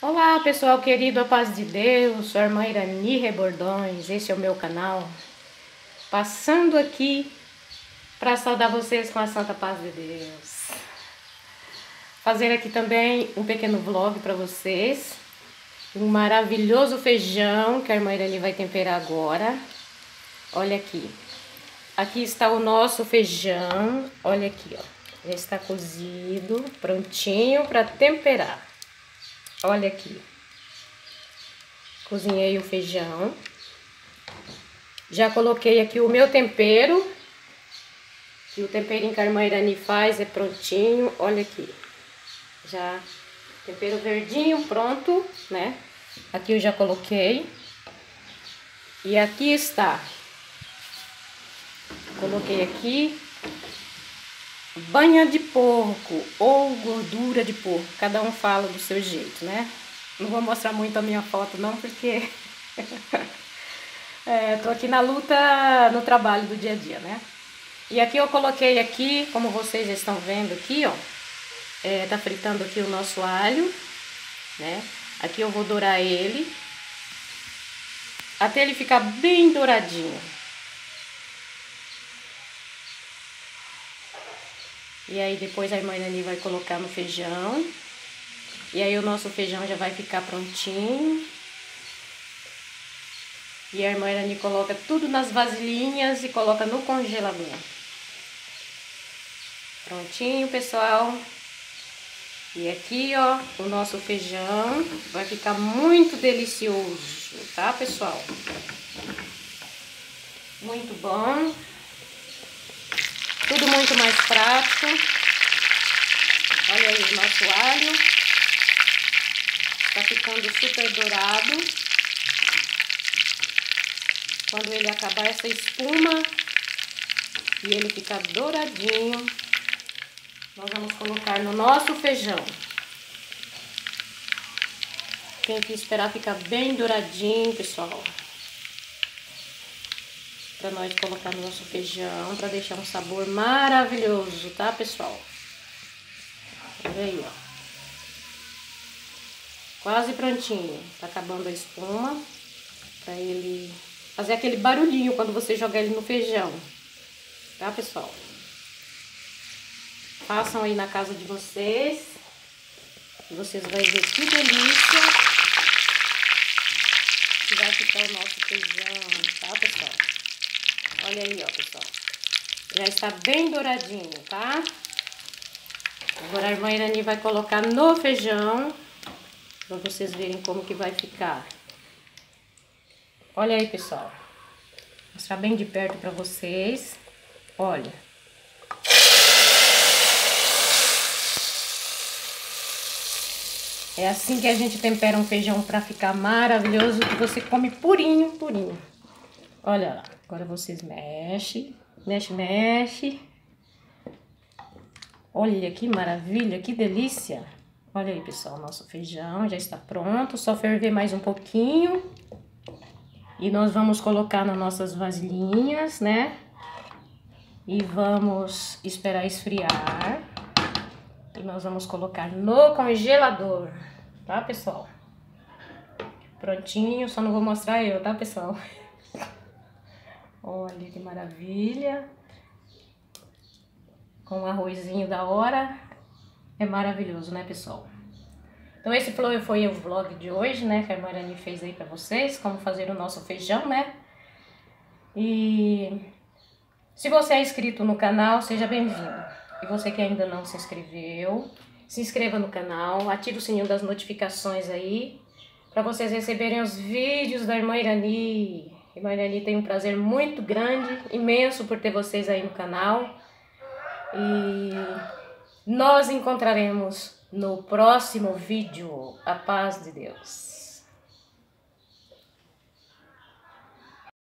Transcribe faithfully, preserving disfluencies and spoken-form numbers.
Olá pessoal querido, a paz de Deus, sou a irmã Irani Rebordões, esse é o meu canal, passando aqui para saudar vocês com a santa paz de Deus, fazer aqui também um pequeno vlog para vocês, um maravilhoso feijão que a irmã Irani vai temperar agora. Olha aqui, aqui está o nosso feijão, olha aqui ó, já está cozido, prontinho para temperar. Olha aqui, cozinhei o feijão, já coloquei aqui o meu tempero, que o temperinho que a irmã Irani faz é prontinho, olha aqui, já tempero verdinho pronto, né? Aqui eu já coloquei, e aqui está, coloquei aqui banha de porco ou gordura de porco, cada um fala do seu jeito, né? Não vou mostrar muito a minha foto não, porque é, tô aqui na luta, no trabalho do dia a dia, né? E aqui eu coloquei aqui, como vocês estão vendo aqui, ó, é, tá fritando aqui o nosso alho, né? Aqui eu vou dourar ele, até ele ficar bem douradinho. E aí depois a irmã Irani vai colocar no feijão. E aí o nosso feijão já vai ficar prontinho. E a irmã Irani coloca tudo nas vasilhinhas e coloca no congelador. Prontinho, pessoal. E aqui, ó, o nosso feijão vai ficar muito delicioso, tá, pessoal? Muito bom. Tudo muito mais prático. Olha aí o nosso alho. Tá ficando super dourado. Quando ele acabar essa espuma e ele ficar douradinho, nós vamos colocar no nosso feijão. Tem que esperar ficar bem douradinho, pessoal, para nós colocar no nosso feijão, para deixar um sabor maravilhoso, tá, pessoal? Olha aí, ó. Quase prontinho. Tá acabando a espuma, para ele fazer aquele barulhinho quando você jogar ele no feijão, tá, pessoal? Façam aí na casa de vocês, e vocês vão ver que delícia que vai ficar o nosso feijão, tá, pessoal? Olha aí, ó, pessoal. Já está bem douradinho, tá? Agora a irmã Irani vai colocar no feijão, para vocês verem como que vai ficar. Olha aí, pessoal. Vou mostrar bem de perto para vocês. Olha. É assim que a gente tempera um feijão para ficar maravilhoso, que você come purinho, purinho. Olha lá. Agora vocês mexem, mexe, mexe. Olha que maravilha, que delícia. Olha aí, pessoal, nosso feijão já está pronto. Só ferver mais um pouquinho. E nós vamos colocar nas nossas vasilhinhas, né? E vamos esperar esfriar. E nós vamos colocar no congelador, tá, pessoal? Prontinho, só não vou mostrar eu, tá, pessoal? Olha que maravilha. Com um arrozinho da hora. É maravilhoso, né, pessoal? Então esse foi o vlog de hoje, né? Que a irmã Irani fez aí pra vocês. Como fazer o nosso feijão, né? E se você é inscrito no canal, seja bem-vindo. E você que ainda não se inscreveu, se inscreva no canal. Ative o sininho das notificações aí, pra vocês receberem os vídeos da irmã Irani. A irmã Irani tem um prazer muito grande, imenso por ter vocês aí no canal. E nós encontraremos no próximo vídeo. A paz de Deus.